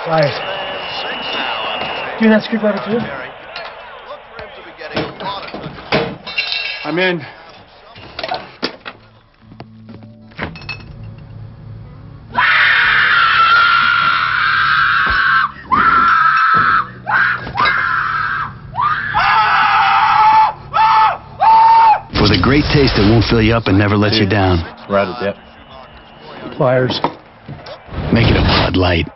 Right. Do that screwdriver too? I'm in. For the great taste that won't fill you up and never let you down. Right at that. Pliers. Make it a Bud Light.